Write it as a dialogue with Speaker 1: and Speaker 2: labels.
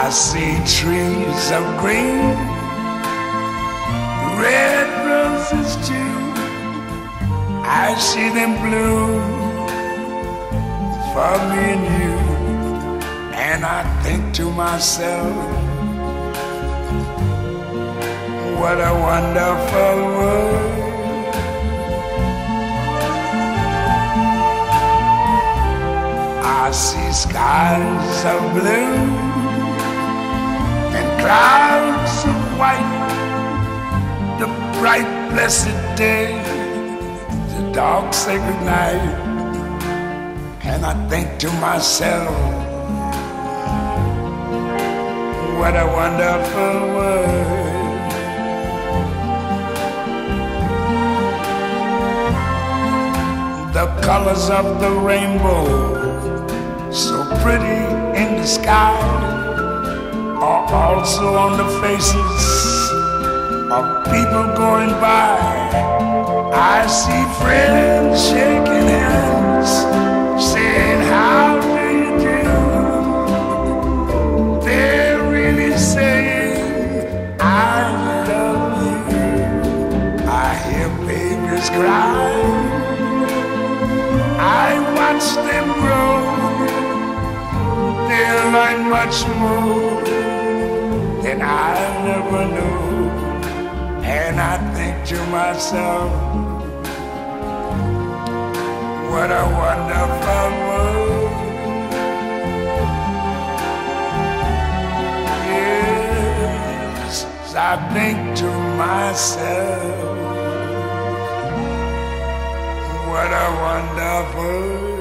Speaker 1: I see trees of green, red roses too. I see them bloom for me and you. And I think to myself, what a wonderful world. I see skies of blue and clouds of white, the bright blessed day, the dark sacred night. And I think to myself, what a wonderful world. The colors of the rainbow, so pretty in the sky, are also on the faces of people going by. I see friends shaking hands, saying, how do you do? They're really saying, I love you. I hear babies cry, I watch them grow. They'll learn much more than I never knew. And I think to myself, what a wonderful world. Yes, I think to myself, what a wonderful world.